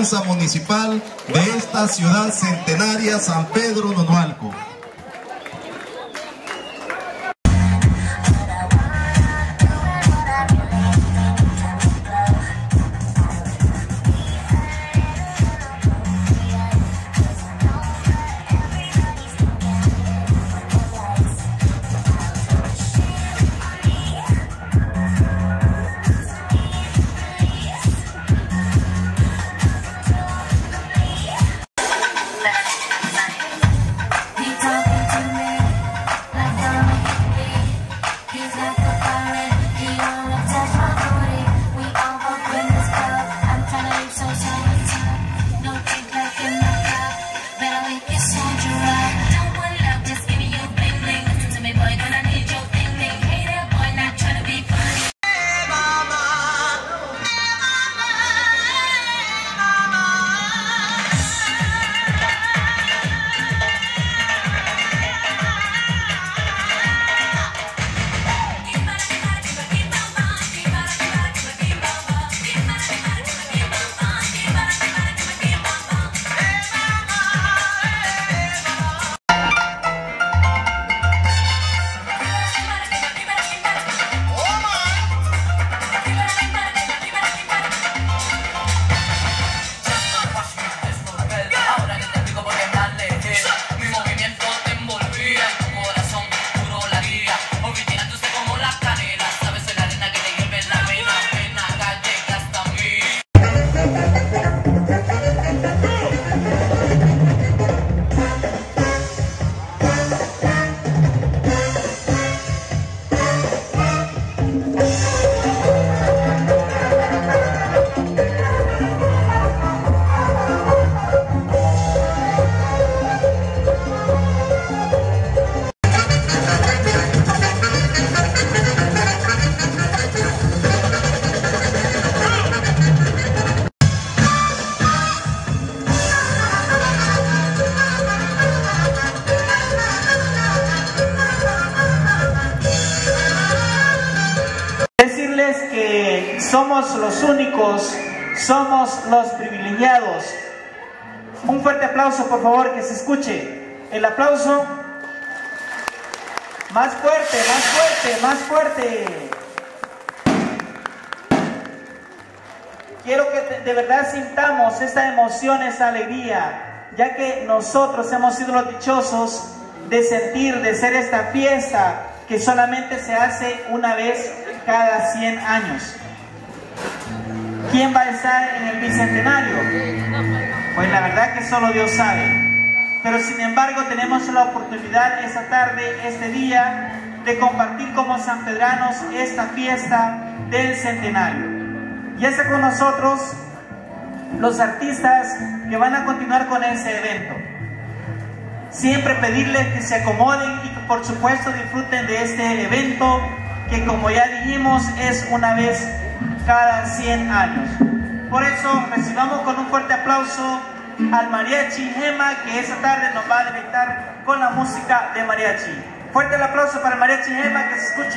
Danza Municipal de esta ciudad centenaria, San Pedro Nonualco. Que somos los únicos, somos los privilegiados. Un fuerte aplauso, por favor, que se escuche. El aplauso. Más fuerte, más fuerte, más fuerte. Quiero que de verdad sintamos esta emoción, esta alegría, ya que nosotros hemos sido los dichosos de sentir, de ser esta fiesta que solamente se hace una vez cada 100 años. ¿Quién va a estar en el bicentenario? Pues la verdad que solo Dios sabe. Pero sin embargo tenemos la oportunidad esta tarde, este día, de compartir como sanpedranos esta fiesta del centenario. Ya está con nosotros los artistas que van a continuar con este evento. Siempre pedirles que se acomoden y que por supuesto disfruten de este evento que, como ya dijimos, es una vez cada 100 años. Por eso recibamos con un fuerte aplauso al Mariachi Gema, que esta tarde nos va a deleitar con la música de mariachi. Fuerte el aplauso para el Mariachi Gema, que se escuche.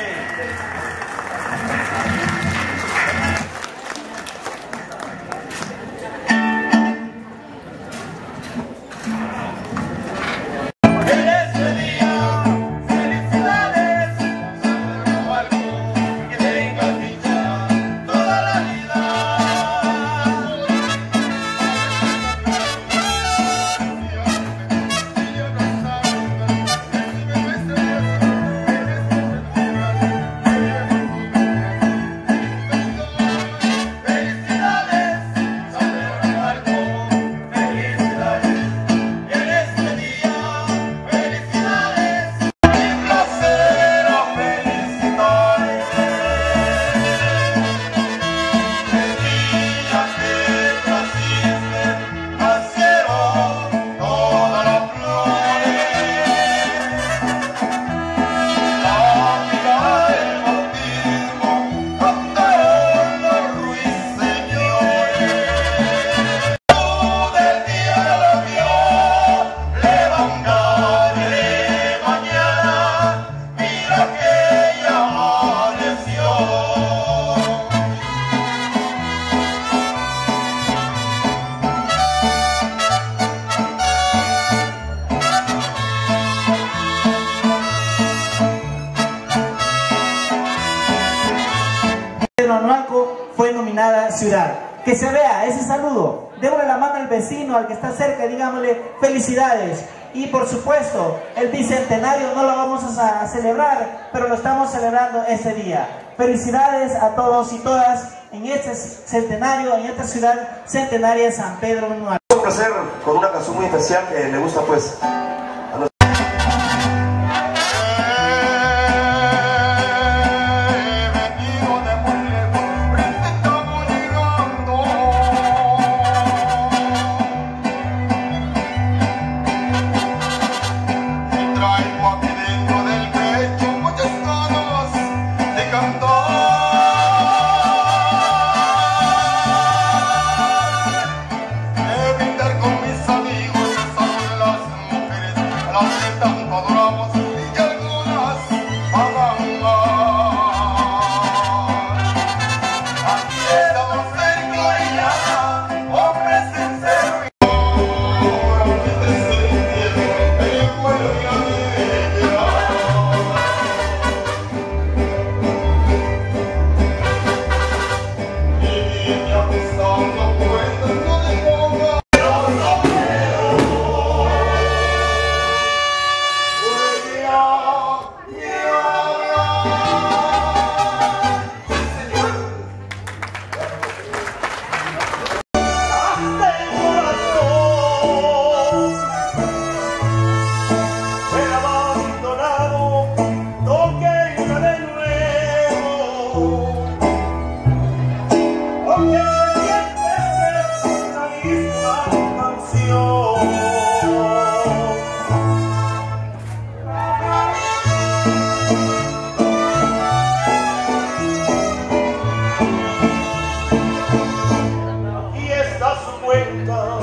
ciudad. Que se vea ese saludo. Démosle la mano al vecino, al que está cerca, digámosle felicidades. Y por supuesto, el bicentenario no lo vamos a celebrar, pero lo estamos celebrando ese día. Felicidades a todos y todas en este centenario, en esta ciudad centenaria de San Pedro Menuaro. Un placer con una canción muy especial que le gusta pues a los... Aquí está su cuenta.